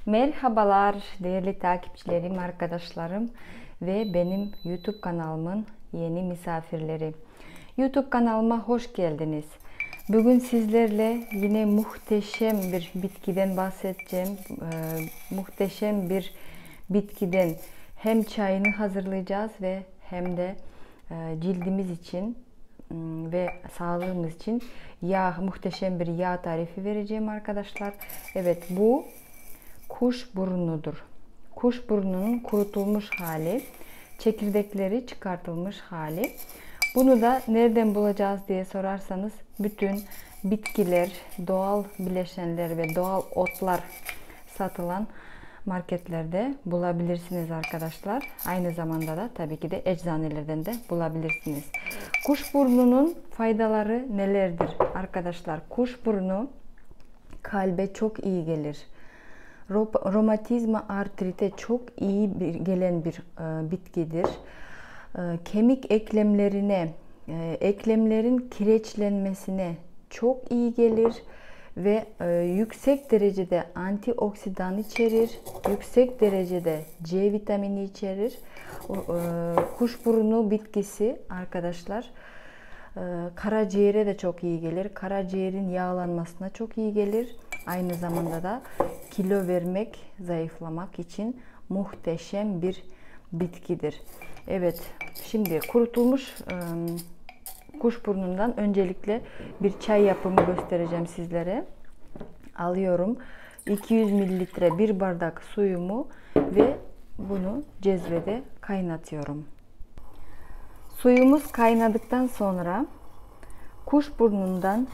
Merhabalar değerli takipçilerim, arkadaşlarım ve benim YouTube kanalımın yeni misafirleri. YouTube kanalıma hoş geldiniz. Bugün sizlerle yine muhteşem bir bitkiden bahsedeceğim. Muhteşem bir bitkiden hem çayını hazırlayacağız ve hem de cildimiz için ve sağlığımız için muhteşem bir yağ tarifi vereceğim arkadaşlar. Evet, bu kuşburnudur. Kuşburnunun kurutulmuş hali, çekirdekleri çıkartılmış hali. Bunu da nereden bulacağız diye sorarsanız bütün bitkiler, doğal bileşenler ve doğal otlar satılan marketlerde bulabilirsiniz arkadaşlar. Aynı zamanda da tabii ki de eczanelerden de bulabilirsiniz. Kuşburnunun faydaları nelerdir arkadaşlar? Kuşburnu kalbe çok iyi gelir. Romatizma, artrite çok iyi gelen bir bitkidir. Kemik eklemlerine, eklemlerin kireçlenmesine çok iyi gelir ve yüksek derecede antioksidan içerir, yüksek derecede C vitamini içerir. Kuşburnu bitkisi arkadaşlar karaciğere de çok iyi gelir. Karaciğerin yağlanmasına çok iyi gelir. Aynı zamanda da kilo vermek, zayıflamak için muhteşem bir bitkidir. Evet, şimdi kurutulmuş kuşburnundan öncelikle bir çay yapımı göstereceğim sizlere. Alıyorum 200 mililitre bir bardak suyumu ve bunu cezvede kaynatıyorum. Suyumuz kaynadıktan sonra kuşburnundan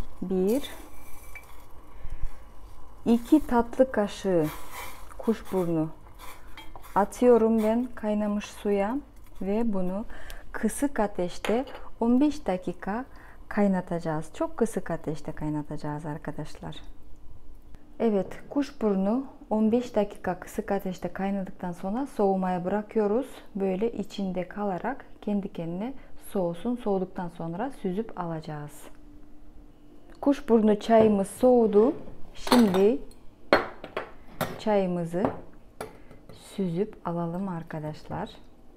2 tatlı kaşığı kuşburnu atıyorum ben kaynamış suya ve bunu kısık ateşte 15 dakika kaynatacağız. Çok kısık ateşte kaynatacağız arkadaşlar. Evet, kuşburnu 15 dakika kısık ateşte kaynadıktan sonra soğumaya bırakıyoruz. Böyle içinde kalarak kendi kendine soğusun. Soğuduktan sonra süzüp alacağız. Kuşburnu çayımız soğudu. Şimdi çayımızı süzüp alalım arkadaşlar.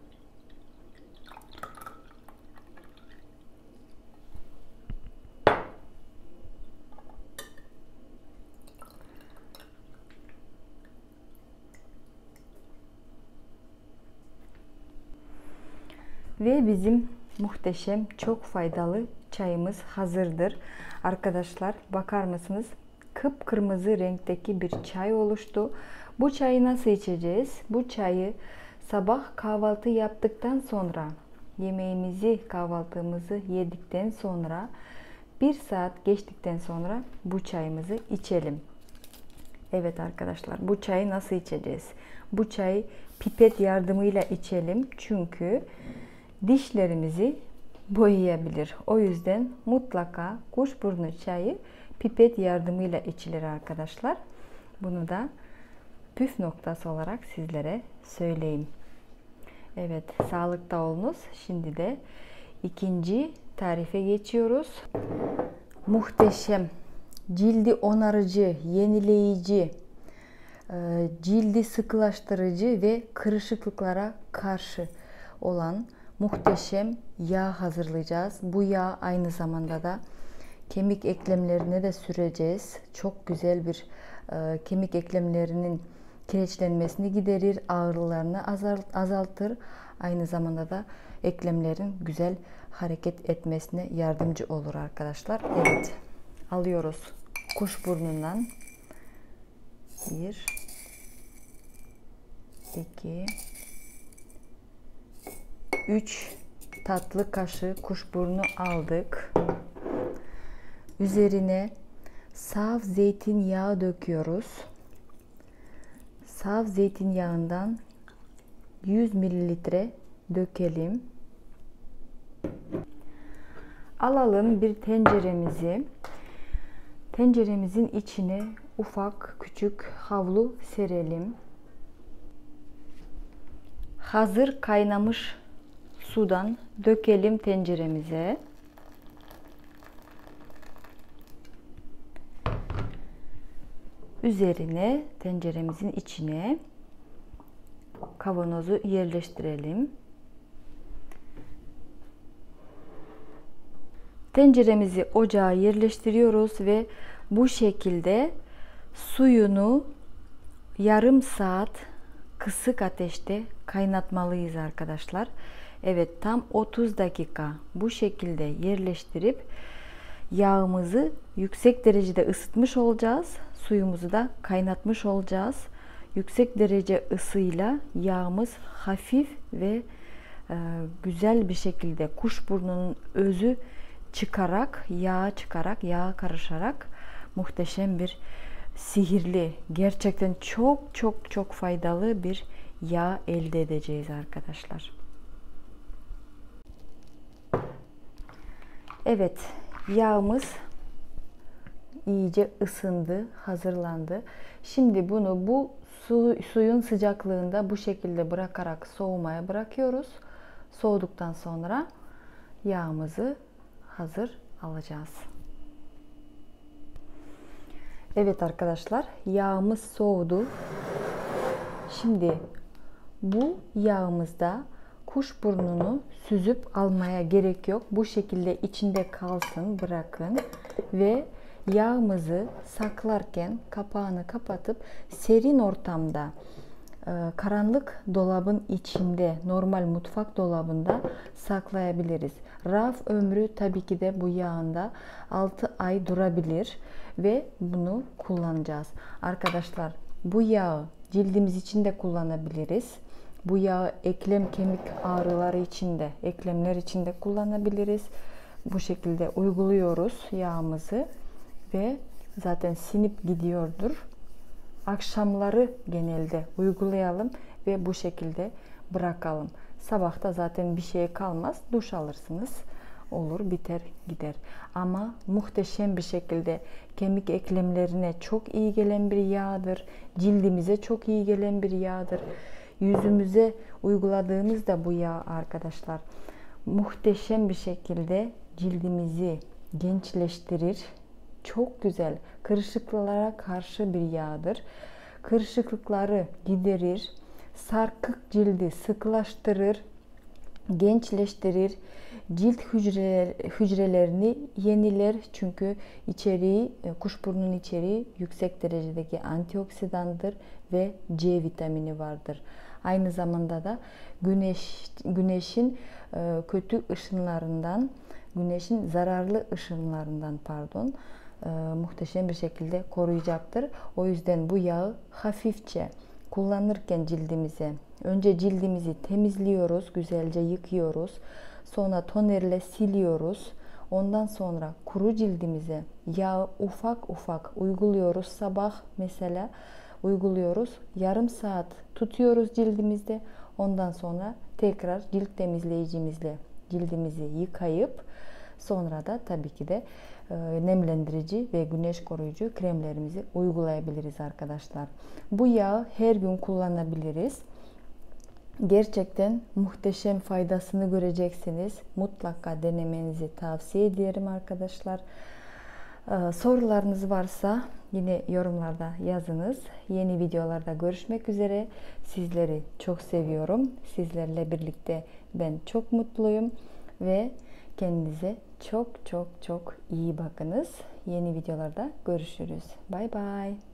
Ve bizim muhteşem, çok faydalı çayımız hazırdır. Arkadaşlar bakar mısınız? Kıpkırmızı renkteki bir çay oluştu. Bu çayı nasıl içeceğiz? Bu çayı sabah kahvaltı yaptıktan sonra, yemeğimizi, kahvaltımızı yedikten sonra 1 saat geçtikten sonra bu çayımızı içelim. Evet arkadaşlar, bu çayı nasıl içeceğiz? Bu çayı pipet yardımıyla içelim. Çünkü dişlerimizi boyayabilir. O yüzden mutlaka kuşburnu çayı pipet yardımıyla içilir arkadaşlar. Bunu da püf noktası olarak sizlere söyleyeyim. Evet, sağlıkta olunuz. Şimdi de ikinci tarife geçiyoruz. Muhteşem, cildi onarıcı, yenileyici, cildi sıkılaştırıcı ve kırışıklıklara karşı olan muhteşem yağ hazırlayacağız. Bu yağ aynı zamanda da kemik eklemlerine de süreceğiz. Çok güzel bir kemik eklemlerinin kireçlenmesini giderir, ağrılarını azaltır. Aynı zamanda da eklemlerin güzel hareket etmesine yardımcı olur arkadaşlar. Evet, alıyoruz kuşburnundan 1, 2, 3 tatlı kaşığı kuşburnu aldık. Üzerine saf zeytinyağı döküyoruz. Saf zeytinyağından 100 mililitre dökelim. Alalım bir tenceremizi. Tenceremizin içine ufak küçük havlu serelim. Hazır kaynamış sudan dökelim tenceremize. üzerine, tenceremizin içine kavanozu yerleştirelim. Tenceremizi ocağa yerleştiriyoruz ve bu şekilde suyunu yarım saat kısık ateşte kaynatmalıyız arkadaşlar. Evet, tam 30 dakika bu şekilde yerleştirip yağımızı yüksek derecede ısıtmış olacağız. Suyumuzu da kaynatmış olacağız. Yüksek derece ısıyla yağımız hafif ve güzel bir şekilde kuşburnunun özü çıkarak, yağa karışarak muhteşem bir sihirli, gerçekten çok faydalı bir yağ elde edeceğiz arkadaşlar. Evet, yağımız iyice ısındı, hazırlandı. Şimdi bunu bu suyun sıcaklığında bu şekilde bırakarak soğumaya bırakıyoruz. Soğuduktan sonra yağımızı hazır alacağız. Evet arkadaşlar, yağımız soğudu. Şimdi bu yağımızda kuşburnunu süzüp almaya gerek yok. Bu şekilde içinde kalsın, bırakın ve yağımızı saklarken kapağını kapatıp serin ortamda, karanlık dolabın içinde, normal mutfak dolabında saklayabiliriz. Raf ömrü tabii ki de bu yağında 6 ay durabilir ve bunu kullanacağız. Arkadaşlar, bu yağı cildimiz için de kullanabiliriz. Bu yağı eklem kemik ağrıları için de, eklemler için de kullanabiliriz. Bu şekilde uyguluyoruz yağımızı ve zaten sinip gidiyordur. Akşamları genelde uygulayalım ve bu şekilde bırakalım. Sabahta zaten bir şey kalmaz. Duş alırsınız. Olur, biter, gider. Ama muhteşem bir şekilde kemik eklemlerine çok iyi gelen bir yağdır. Cildimize çok iyi gelen bir yağdır. Yüzümüze uyguladığımızda bu yağ arkadaşlar muhteşem bir şekilde cildimizi gençleştirir. Çok güzel, kırışıklıklara karşı bir yağdır. Kırışıklıkları giderir, sarkık cildi sıkılaştırır, gençleştirir, cilt hücrelerini yeniler. Çünkü içeriği, kuşburnunun içeriği yüksek derecedeki antioksidandır ve C vitamini vardır. Aynı zamanda da güneşin kötü ışınlarından, güneşin zararlı ışınlarından muhteşem bir şekilde koruyacaktır. O yüzden bu yağı hafifçe kullanırken cildimize, önce cildimizi temizliyoruz, güzelce yıkıyoruz. Sonra tonerle siliyoruz. Ondan sonra kuru cildimize yağı ufak ufak uyguluyoruz. Sabah mesela uyguluyoruz. Yarım saat tutuyoruz cildimizde. Ondan sonra tekrar cilt temizleyicimizle cildimizi yıkayıp sonra da tabii ki de nemlendirici ve güneş koruyucu kremlerimizi uygulayabiliriz arkadaşlar. Bu yağı her gün kullanabiliriz. Gerçekten muhteşem faydasını göreceksiniz. Mutlaka denemenizi tavsiye ederim arkadaşlar. Sorularınız varsa yine yorumlarda yazınız. Yeni videolarda görüşmek üzere. Sizleri çok seviyorum. Sizlerle birlikte ben çok mutluyum ve kendinize çok iyi bakınız. Yeni videolarda görüşürüz. Bye bye.